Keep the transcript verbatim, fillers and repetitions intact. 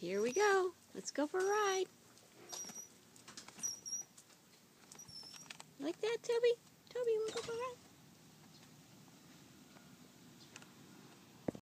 Here we go. Let's go for a ride. Like that, Toby? Toby, you want to go for a ride?